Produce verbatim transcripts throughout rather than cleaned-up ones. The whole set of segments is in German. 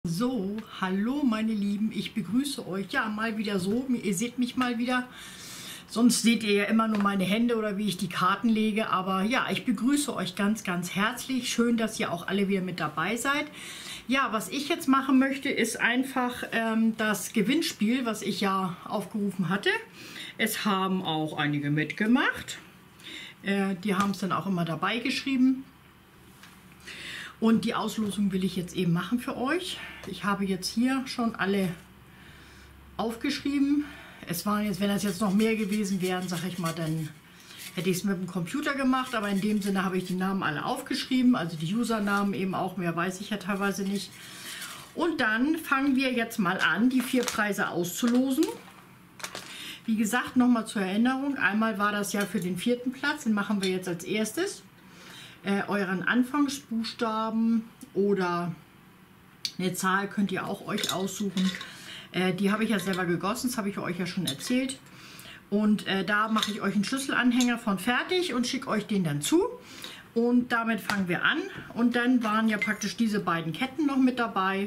So, hallo meine Lieben, ich begrüße euch. Ja, mal wieder so, ihr seht mich mal wieder. Sonst seht ihr ja immer nur meine Hände oder wie ich die Karten lege. Aber ja, ich begrüße euch ganz, ganz herzlich. Schön, dass ihr auch alle wieder mit dabei seid. Ja, was ich jetzt machen möchte, ist einfach ähm, das Gewinnspiel, was ich ja aufgerufen hatte. Es haben auch einige mitgemacht. Äh, die haben es dann auch immer dabei geschrieben. Und die Auslosung will ich jetzt eben machen für euch. Ich habe jetzt hier schon alle aufgeschrieben. Es waren jetzt, wenn das jetzt noch mehr gewesen wären, sage ich mal, dann hätte ich es mit dem Computer gemacht. Aber in dem Sinne habe ich die Namen alle aufgeschrieben, also die Usernamen eben auch, mehr weiß ich ja teilweise nicht. Und dann fangen wir jetzt mal an, die vier Preise auszulosen. Wie gesagt, nochmal zur Erinnerung, einmal war das ja für den vierten Platz, den machen wir jetzt als erstes. Äh, euren Anfangsbuchstaben oder eine Zahl könnt ihr auch euch aussuchen. Äh, die habe ich ja selber gegossen, das habe ich euch ja schon erzählt. Und äh, da mache ich euch einen Schlüsselanhänger von fertig und schicke euch den dann zu. Und damit fangen wir an. Und dann waren ja praktisch diese beiden Ketten noch mit dabei.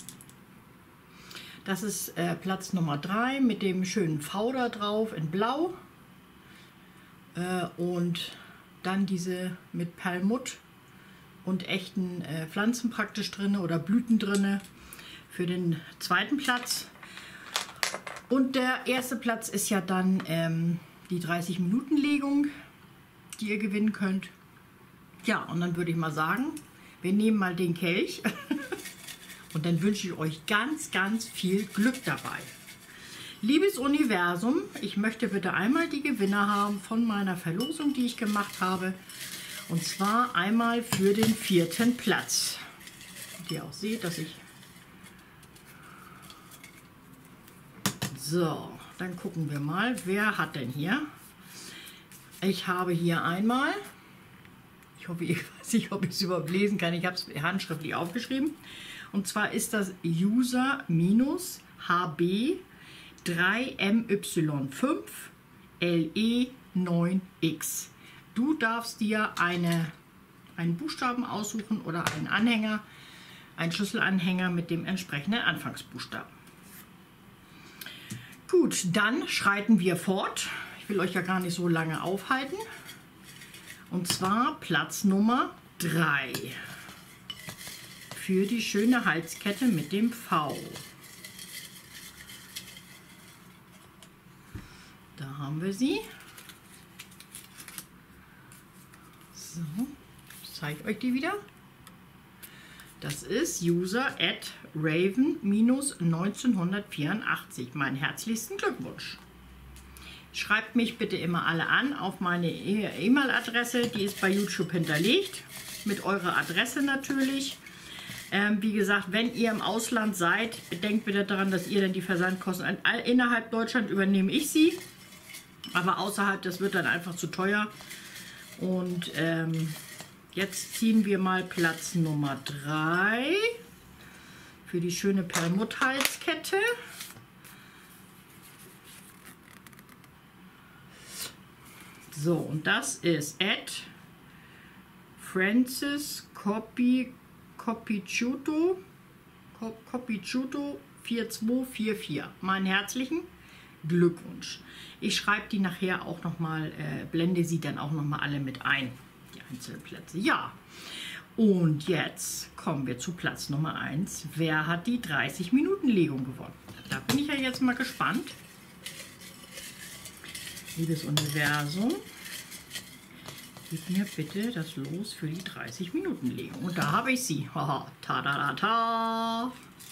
Das ist äh, Platz Nummer drei mit dem schönen V da drauf in Blau. Äh, und dann diese mit Perlmutt und echten äh, Pflanzen praktisch drin oder Blüten drin für den zweiten Platz. Und der erste Platz ist ja dann ähm, die dreißig Minuten Legung, die ihr gewinnen könnt. Ja, und dann würde ich mal sagen, wir nehmen mal den Kelch und dann wünsche ich euch ganz, ganz viel Glück dabei. Liebes Universum, ich möchte bitte einmal die Gewinner haben von meiner Verlosung, die ich gemacht habe. Und zwar einmal für den vierten Platz. Und ihr auch seht, dass ich... So, dann gucken wir mal, wer hat denn hier? Ich habe hier einmal... Ich hoffe, ich weiß nicht, ob ich es überhaupt lesen kann. Ich habe es handschriftlich aufgeschrieben. Und zwar ist das User-H B drei M Y fünf L E neun X. Du darfst dir eine, einen Buchstaben aussuchen oder einen Anhänger, einen Schlüsselanhänger mit dem entsprechenden Anfangsbuchstaben. Gut, dann schreiten wir fort. Ich will euch ja gar nicht so lange aufhalten. Und zwar Platz Nummer drei für die schöne Halskette mit dem V. Da haben wir sie. So, ich zeige euch die wieder. Das ist User at Raven neunzehnhundertvierundachtzig. Meinen herzlichsten Glückwunsch. Schreibt mich bitte immer alle an auf meine E-Mail-Adresse. Die ist bei YouTube hinterlegt. Mit eurer Adresse natürlich. Ähm, wie gesagt, wenn ihr im Ausland seid, bedenkt bitte daran, dass ihr dann die Versandkosten innerhalb Deutschland übernehme ich sie. Aber außerhalb, das wird dann einfach zu teuer. Und ähm, jetzt ziehen wir mal Platz Nummer drei für die schöne Perlmutt-Halskette. So, und das ist at Francis Copy, Copicciuto, Copicciuto vier zwei vier vier. Meinen herzlichen Glückwunsch. Ich schreibe die nachher auch noch mal, äh, blende sie dann auch noch mal alle mit ein, die einzelnen Plätze. Ja, und jetzt kommen wir zu Platz Nummer eins. Wer hat die dreißig Minuten Legung gewonnen? Da bin ich ja jetzt mal gespannt. Liebes Universum, gib mir bitte das Los für die dreißig Minuten Legung. Und da habe ich sie. Haha, ta da da ta.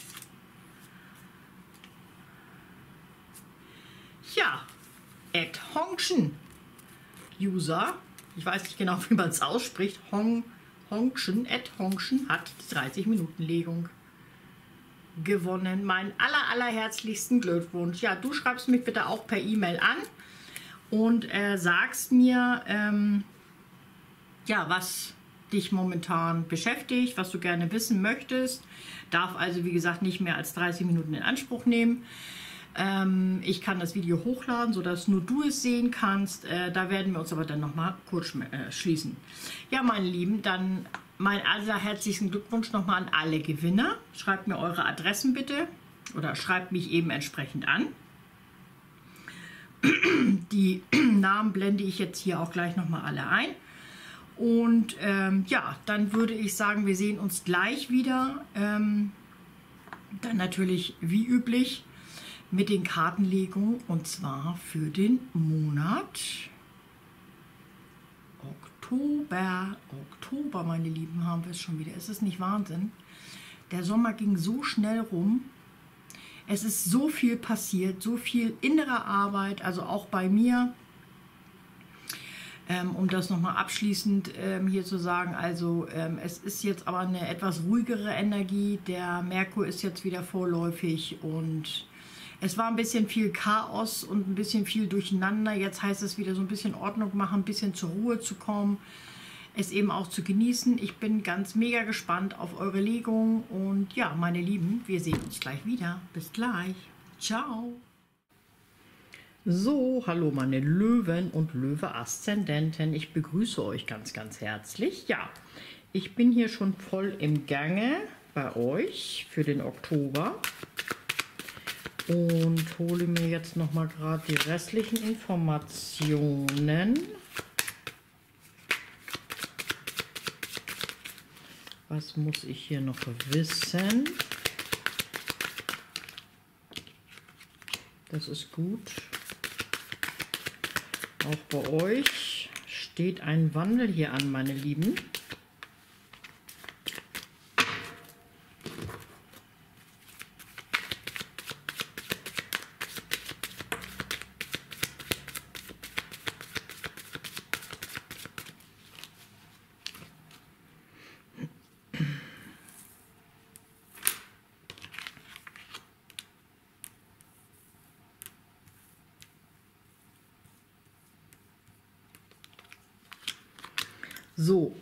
Ja, at Hongchen User, ich weiß nicht genau, wie man es ausspricht, Hong, Hongchen, at Hongchen hat die dreißig Minuten Legung gewonnen. Meinen aller, allerherzlichsten Glückwunsch. Ja, du schreibst mich bitte auch per E-Mail an und äh, sagst mir, ähm, ja, was dich momentan beschäftigt, was du gerne wissen möchtest. Darf also, wie gesagt, nicht mehr als dreißig Minuten in Anspruch nehmen. Ähm, ich kann das Video hochladen, sodass nur du es sehen kannst. Äh, da werden wir uns aber dann nochmal kurz äh, schließen. Ja, meine Lieben, dann mein allerherzlichsten Glückwunsch nochmal an alle Gewinner. Schreibt mir eure Adressen bitte oder schreibt mich eben entsprechend an. Die Namen blende ich jetzt hier auch gleich nochmal alle ein. Und ähm, ja, dann würde ich sagen, wir sehen uns gleich wieder. Ähm, dann natürlich wie üblich mit den Kartenlegungen und zwar für den Monat Oktober. Oktober, meine Lieben, haben wir es schon wieder. Ist es nicht Wahnsinn? Der Sommer ging so schnell rum. Es ist so viel passiert, so viel innere Arbeit, also auch bei mir. Ähm, um das nochmal abschließend ähm, hier zu sagen, also ähm, es ist jetzt aber eine etwas ruhigere Energie. Der Merkur ist jetzt wieder vorläufig und es war ein bisschen viel Chaos und ein bisschen viel Durcheinander. Jetzt heißt es wieder so ein bisschen Ordnung machen, ein bisschen zur Ruhe zu kommen, es eben auch zu genießen. Ich bin ganz mega gespannt auf eure Legung und ja, meine Lieben, wir sehen uns gleich wieder. Bis gleich. Ciao. So, hallo meine Löwen und Löwe-Aszendenten. Ich begrüße euch ganz, ganz herzlich. Ja, ich bin hier schon voll im Gange bei euch für den Oktober und hole mir jetzt noch mal gerade die restlichen Informationen. Was muss ich hier noch wissen? Das ist gut. Auch bei euch steht ein Wandel hier an, meine Lieben. So,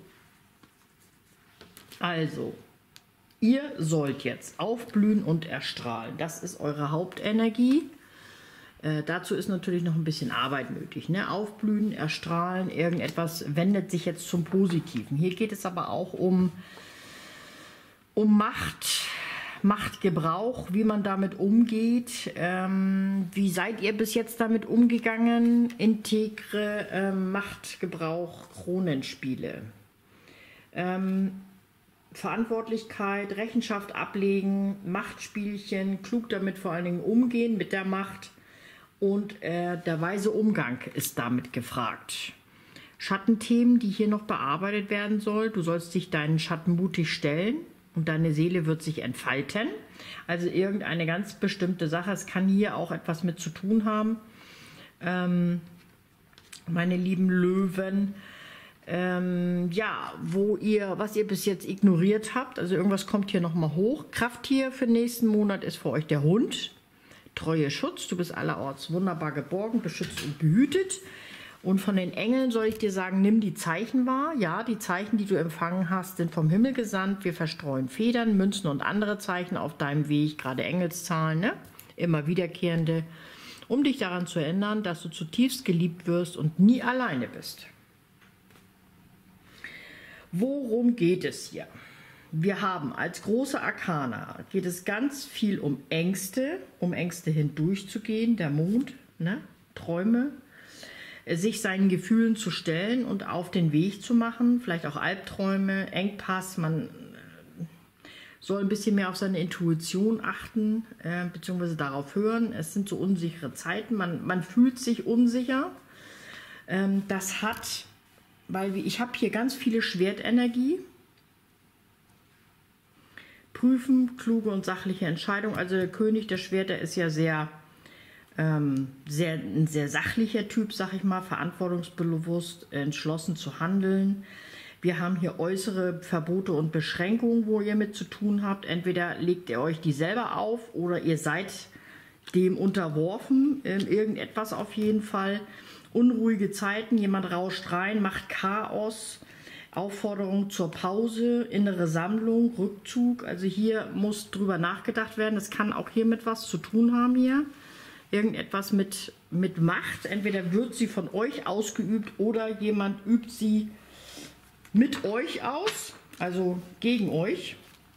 also, ihr sollt jetzt aufblühen und erstrahlen. Das ist eure Hauptenergie. Äh, dazu ist natürlich noch ein bisschen Arbeit nötig. Ne? Aufblühen, erstrahlen, irgendetwas wendet sich jetzt zum Positiven. Hier geht es aber auch um, um Macht, Machtgebrauch, wie man damit umgeht. Ähm, wie seid ihr bis jetzt damit umgegangen? Integre ähm, Machtgebrauch, Kronenspiele. Ähm, Verantwortlichkeit, Rechenschaft ablegen, Machtspielchen, klug damit vor allen Dingen umgehen mit der Macht und äh, der weise Umgang ist damit gefragt. Schattenthemen, die hier noch bearbeitet werden soll. Du sollst dich deinen Schatten mutig stellen. Und deine Seele wird sich entfalten. Also irgendeine ganz bestimmte Sache. Es kann hier auch etwas mit zu tun haben. Ähm, meine lieben Löwen. Ähm, ja, wo ihr, was ihr bis jetzt ignoriert habt. Also irgendwas kommt hier nochmal hoch. Krafttier für den nächsten Monat ist für euch der Hund. Treue Schutz. Du bist allerorts wunderbar geborgen, beschützt und behütet. Und von den Engeln soll ich dir sagen, nimm die Zeichen wahr. Ja, die Zeichen, die du empfangen hast, sind vom Himmel gesandt. Wir verstreuen Federn, Münzen und andere Zeichen auf deinem Weg, gerade Engelszahlen, ne? Immer wiederkehrende, um dich daran zu erinnern, dass du zutiefst geliebt wirst und nie alleine bist. Worum geht es hier? Wir haben als große Arkana, geht es ganz viel um Ängste, um Ängste hindurchzugehen, der Mond, ne? Träume, sich seinen Gefühlen zu stellen und auf den Weg zu machen, vielleicht auch Albträume, Engpass, man soll ein bisschen mehr auf seine Intuition achten, äh, beziehungsweise darauf hören. Es sind so unsichere Zeiten, man, man fühlt sich unsicher. Ähm, das hat, weil ich habe hier ganz viele Schwertenergie. Prüfen, kluge und sachliche Entscheidungen. Also der König der Schwerter ist ja sehr Ähm, sehr, ein sehr sachlicher Typ, sag ich mal, verantwortungsbewusst, entschlossen zu handeln. Wir haben hier äußere Verbote und Beschränkungen, wo ihr mit zu tun habt. Entweder legt ihr euch die selber auf oder ihr seid dem unterworfen, äh, irgendetwas auf jeden Fall. Unruhige Zeiten, jemand rauscht rein, macht Chaos, Aufforderung zur Pause, innere Sammlung, Rückzug. Also hier muss drüber nachgedacht werden. Das kann auch hier mit was zu tun haben hier. Irgendetwas mit, mit Macht. Entweder wird sie von euch ausgeübt oder jemand übt sie mit euch aus. also gegen euch.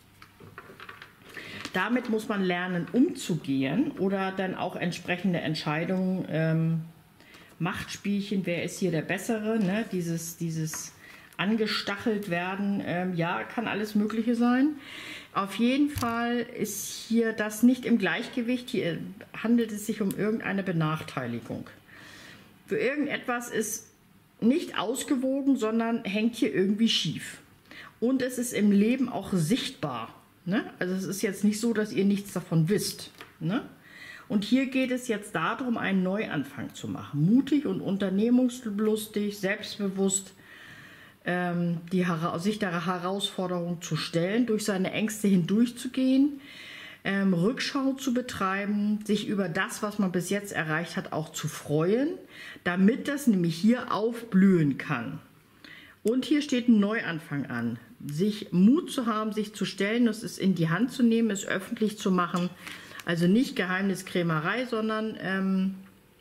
Damit muss man lernen, umzugehen oder dann auch entsprechende Entscheidungen, ähm, Machtspielchen, wer ist hier der Bessere, ne? dieses, dieses angestachelt werden, ähm, ja, kann alles Mögliche sein. Auf jeden Fall ist hier das nicht im Gleichgewicht, hier handelt es sich um irgendeine Benachteiligung. Für irgendetwas ist nicht ausgewogen, sondern hängt hier irgendwie schief. Und es ist im Leben auch sichtbar. Ne? Also es ist jetzt nicht so, dass ihr nichts davon wisst. Ne? Und hier geht es jetzt darum, einen Neuanfang zu machen. Mutig und unternehmungslustig, selbstbewusst, ähm, die, sich der Herausforderung zu stellen, durch seine Ängste hindurchzugehen, ähm, Rückschau zu betreiben, sich über das, was man bis jetzt erreicht hat, auch zu freuen, damit das nämlich hier aufblühen kann. Und hier steht ein Neuanfang an. Sich Mut zu haben, sich zu stellen, es ist in die Hand zu nehmen, es öffentlich zu machen. Also nicht Geheimniskrämerei, sondern ähm,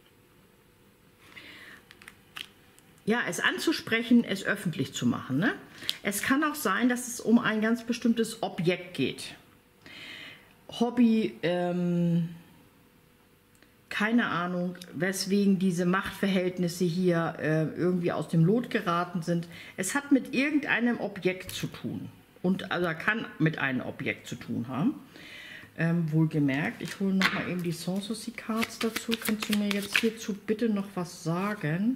ja, es anzusprechen, es öffentlich zu machen. Ne? Es kann auch sein, dass es um ein ganz bestimmtes Objekt geht. Hobby, ähm, keine Ahnung, weswegen diese Machtverhältnisse hier äh, irgendwie aus dem Lot geraten sind. Es hat mit irgendeinem Objekt zu tun. Und also kann mit einem Objekt zu tun haben. Ähm, wohlgemerkt, ich hole noch mal eben die Sanssouci Cards dazu. Kannst du mir jetzt hierzu bitte noch was sagen?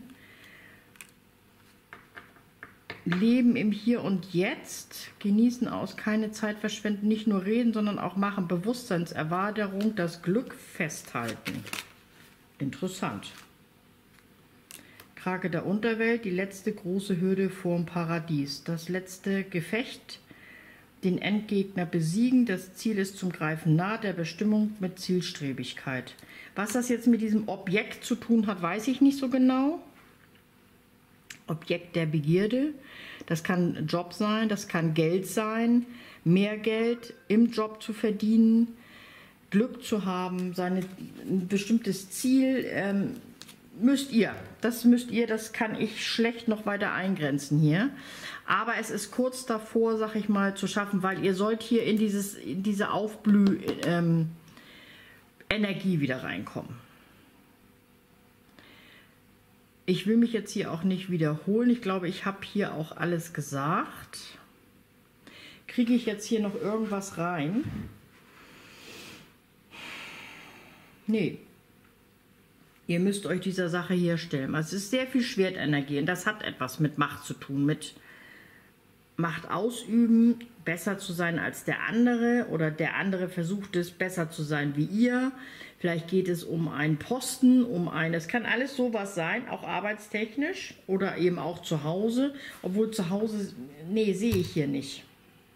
Leben im Hier und Jetzt, genießen aus, keine Zeit verschwenden, nicht nur reden, sondern auch machen, Bewusstseinserweiterung, das Glück festhalten. Interessant. Krake der Unterwelt, die letzte große Hürde vorm Paradies, das letzte Gefecht, den Endgegner besiegen, das Ziel ist zum Greifen nah, der Bestimmung mit Zielstrebigkeit. Was das jetzt mit diesem Objekt zu tun hat, weiß ich nicht so genau. Objekt der Begierde, das kann ein Job sein, das kann Geld sein, mehr Geld im Job zu verdienen, Glück zu haben, seine, ein bestimmtes Ziel, ähm, müsst ihr, das müsst ihr, das kann ich schlecht noch weiter eingrenzen hier. Aber es ist kurz davor, sag ich mal, zu schaffen, weil ihr sollt hier in, dieses, in diese Aufblüh-Energie ähm, wieder reinkommen. Ich will mich jetzt hier auch nicht wiederholen. Ich glaube, ich habe hier auch alles gesagt. Kriege ich jetzt hier noch irgendwas rein? Nee. Ihr müsst euch dieser Sache hier stellen. Also es ist sehr viel Schwertenergie und das hat etwas mit Macht zu tun, mit Macht ausüben, besser zu sein als der andere oder der andere versucht es, besser zu sein wie ihr. Vielleicht geht es um einen Posten, um ein, es kann alles sowas sein, auch arbeitstechnisch oder eben auch zu Hause, obwohl zu Hause, nee, sehe ich hier nicht.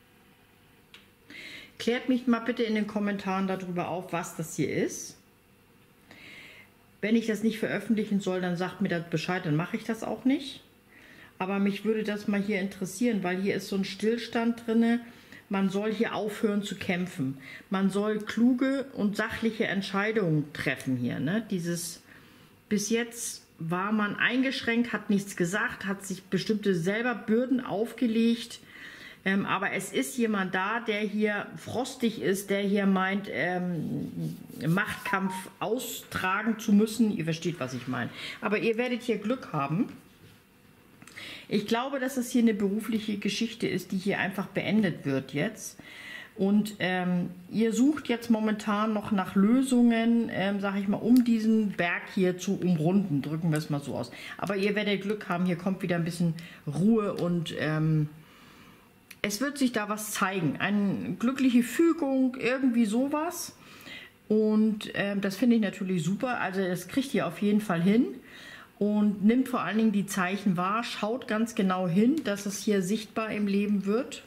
Klärt mich mal bitte in den Kommentaren darüber auf, was das hier ist. Wenn ich das nicht veröffentlichen soll, dann sagt mir das Bescheid, dann mache ich das auch nicht. Aber mich würde das mal hier interessieren, weil hier ist so ein Stillstand drin. Man soll hier aufhören zu kämpfen. Man soll kluge und sachliche Entscheidungen treffen hier. Ne? Dieses, bis jetzt war man eingeschränkt, hat nichts gesagt, hat sich bestimmte selber Bürden aufgelegt. Ähm, aber es ist jemand da, der hier frostig ist, der hier meint, ähm, Machtkampf austragen zu müssen. Ihr versteht, was ich meine. Aber ihr werdet hier Glück haben. Ich glaube, dass es hier eine berufliche Geschichte ist, die hier einfach beendet wird jetzt. Und ähm, ihr sucht jetzt momentan noch nach Lösungen, ähm, sage ich mal, um diesen Berg hier zu umrunden. Drücken wir es mal so aus. Aber ihr werdet Glück haben, hier kommt wieder ein bisschen Ruhe und ähm, es wird sich da was zeigen. Eine glückliche Fügung, irgendwie sowas. Und ähm, das finde ich natürlich super. Also das kriegt ihr auf jeden Fall hin. Und nimmt vor allen Dingen die Zeichen wahr, schaut ganz genau hin, dass es hier sichtbar im Leben wird.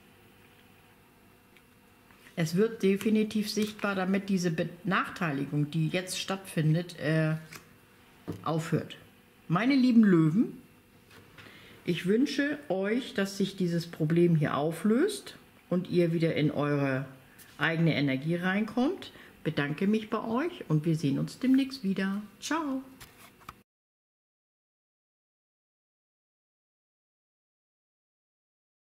Es wird definitiv sichtbar, damit diese Benachteiligung, die jetzt stattfindet, äh, aufhört. Meine lieben Löwen, ich wünsche euch, dass sich dieses Problem hier auflöst und ihr wieder in eure eigene Energie reinkommt. Bedanke mich bei euch und wir sehen uns demnächst wieder. Ciao!